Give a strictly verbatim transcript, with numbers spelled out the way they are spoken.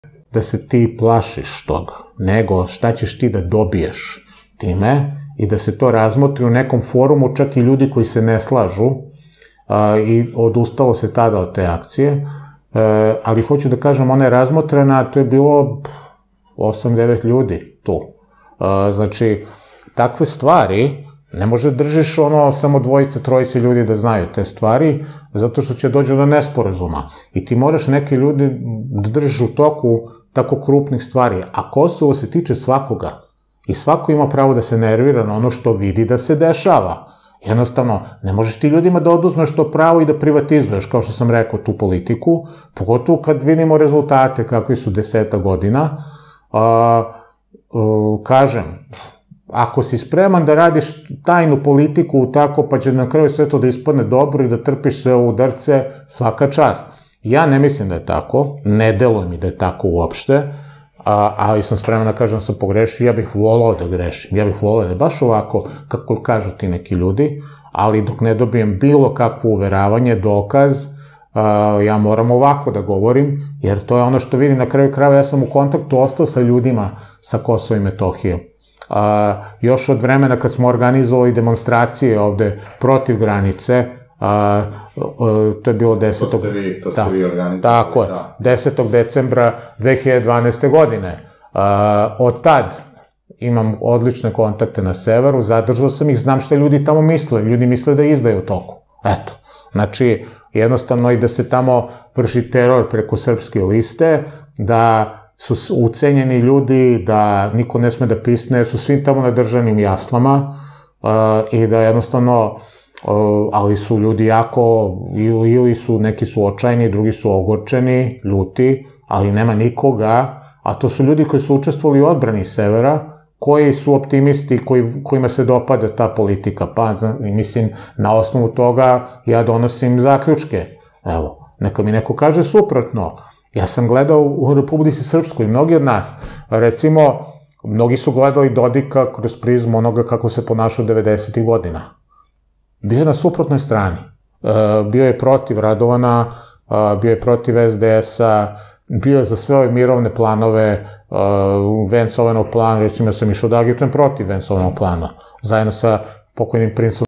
da se ti plašiš toga, nego šta ćeš ti da dobiješ time i da se to razmotri u nekom forumu, čak i ljudi koji se ne slažu, i odustalo se tada od te akcije, ali hoću da kažem, ona je razmotrena, to je bilo osam devet ljudi tu. Znači, takve stvari, ne može držiš ono samo dvojice, trojice ljudi da znaju te stvari, zato što će dođu do nesporazuma. I ti moraš neke ljudi da držiš u toku tako krupnih stvari. A Kosovo se tiče svakoga. I svako ima pravo da se nervira na ono što vidi da se dešava. Jednostavno, ne možeš ti ljudima da oduzmeš to pravo i da privatizuješ, kao što sam rekao, tu politiku, pogotovo kad vidimo rezultate kakvi su deseta godina. Kažem, ako si spreman da radiš tajnu politiku tako, pa će na kraju sve to da ispadne dobro i da trpiš sve udarce, svaka čast. Ja ne mislim da je tako, ne deluje mi da je tako uopšte, ali sam spreman da kažem da sam pogrešio, ja bih volao da grešim, ja bih volao da je baš ovako, kako kažu ti neki ljudi, ali dok ne dobijem bilo kakvo uveravanje, dokaz, ja moram ovako da govorim, jer to je ono što vidim na kraju krajeva, ja sam u kontaktu ostao sa ljudima sa Kosova i Metohije. Još od vremena kad smo organizovali demonstracije ovde protiv granice, to je bilo desetog... To ste vi, to ste vi organizovali. Tako je, desetog decembra dve hiljade dvanaeste. godine. Od tad imam odlične kontakte na severu, zadržao sam ih, znam šta ljudi tamo misle, ljudi misle da izdaju u toku. Eto, znači, jednostavno i da se tamo vrši teror preko Srpske liste, da su ucenjeni ljudi, da niko ne sme da pisne, jer su svi tamo na državnim jaslama i da jednostavno, ali su ljudi jako, ili su, neki su očajni, drugi su ogorčeni, ljuti, ali nema nikoga, a to su ljudi koji su učestvovali u odbrani severa, koji su optimisti, kojima se dopada ta politika, pa mislim, na osnovu toga ja donosim zaključke. Evo, neka mi neko kaže suprotno. Ja sam gledao u Republici Srpskoj, mnogi od nas, recimo, mnogi su gledali Dodika kroz prizmu onoga kako se ponašao devedesetih godina. Bio je na suprotnoj strani. Bio je protiv Radovana, bio je protiv es de es-a, bio je za sve ove mirovne planove, Vencovanog plana, recimo ja sam išao da agitujem protiv Vencovanog plana, zajedno sa pokojnim princom